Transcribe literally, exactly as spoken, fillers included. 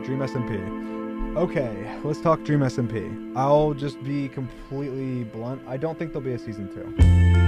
Dream S M P. Okay, let's talk Dream S M P. I'll just be completely blunt. I don't think there'll be a season two.